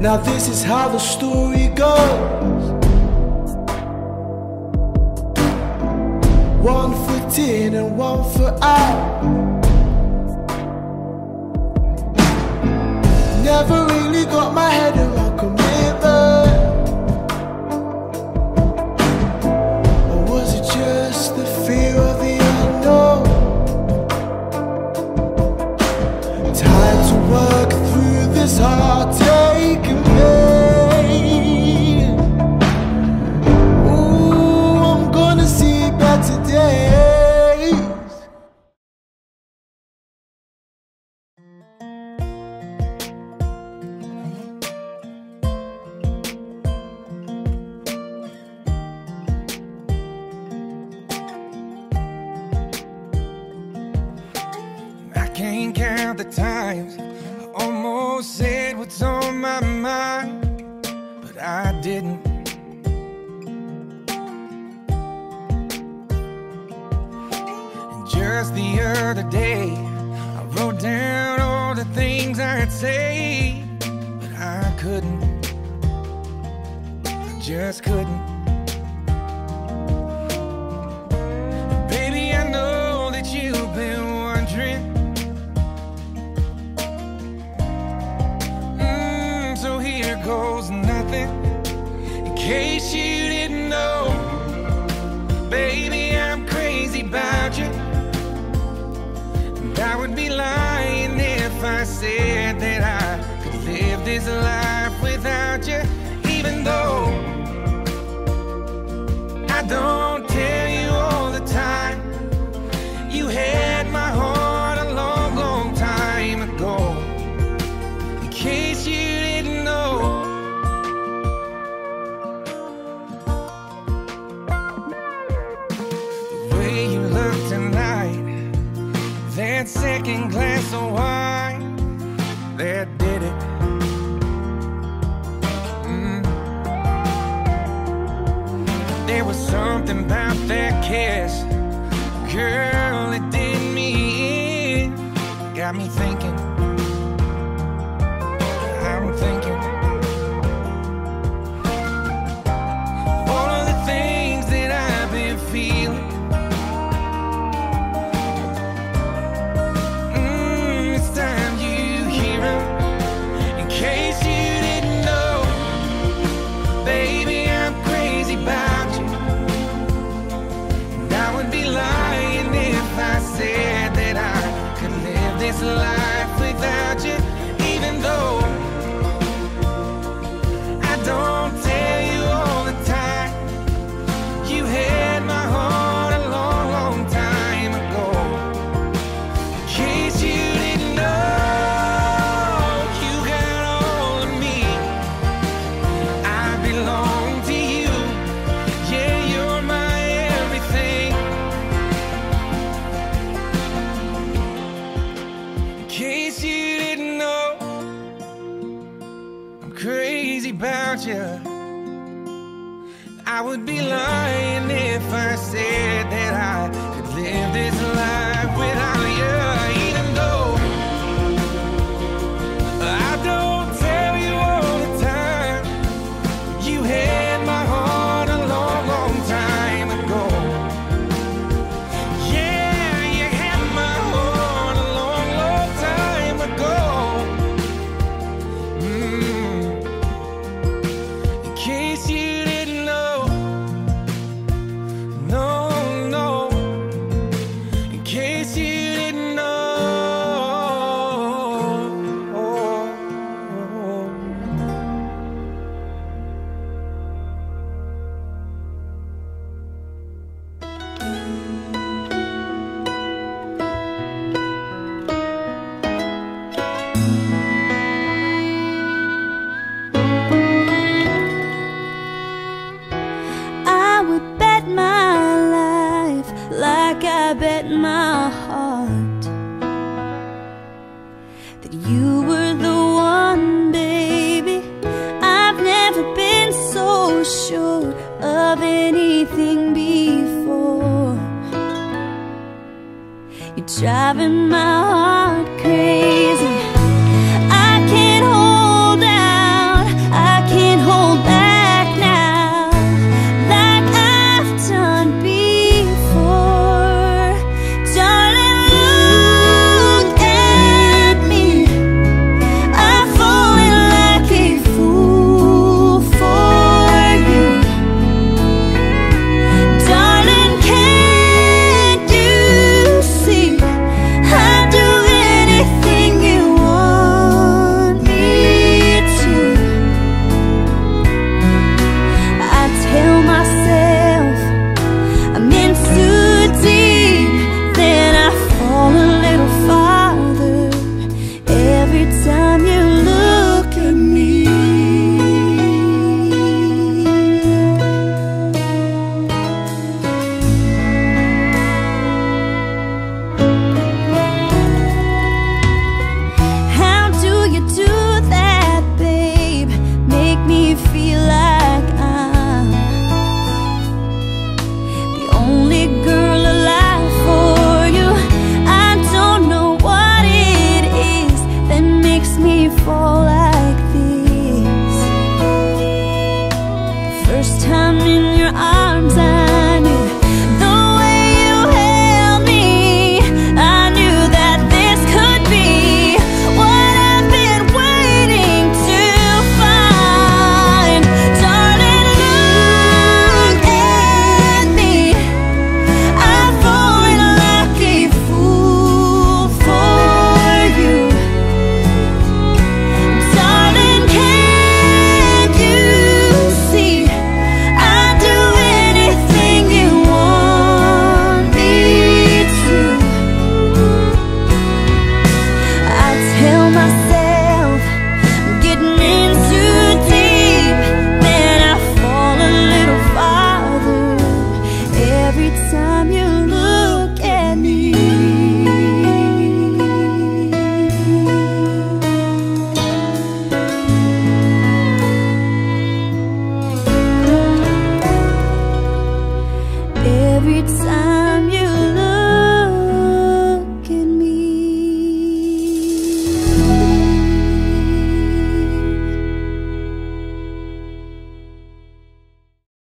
Now this is how the story goes. One foot in and one foot out. Never really got my head around commitment. Or was it just the fear of the unknown? Time to work through this heartache and pain. Ooh, I'm gonna see better days. Can't count the times I almost said what's on my mind, but I didn't. And just the other day I wrote down all the things I'd say, but I couldn't. I just couldn't. And baby, I know that you've been wondering. So here goes nothing, in case you didn't know. Baby, I'm crazy about you, and I would be lying if I said that I could live this life without you. Even though I don't tell you all the time, you had my heart a long, long time ago. In case you didn't know, the way you look tonight, that second glass of wine, that did it. There was something about that kiss, girl, it did me in. Got me thinking, I'm thinking all of the things that I've been feeling. It's time you hear them, in case you didn't know. Baby, I'm crazy about you, and I would be lying if I said that I could live this life without you. Even though I don't tell you all the time, you had my heart a long, long time ago. In case you didn't know, you got all of me, I belong to you. Yeah, you're my everything. In case you didn't know, I'm crazy about you. I would be lying if I said that I could live this life without you. Even though I don't tell you all the time, you had my heart a long, long time ago. Yeah, you had my heart a long, long time ago. In case you didn't know, no, no. In case you didn't know. I would bet my life like I bet my heart that you were the one, baby. I've never been so sure of anything before. You're driving my heart crazy. time you look at me. How do you do that, babe? Make me feel like I'm the only girl alive for you. I don't know what it is that makes me fall like this. First time in your arms, I knew the way you held me. I knew that this could be what I've been waiting to find. Darling, look at me. I've fallen like a fool for you. Darling, can't you see? I'd do anything you want me to. I tell myself I'm getting in too deep, then I fall a little farther every time you look at me. Every time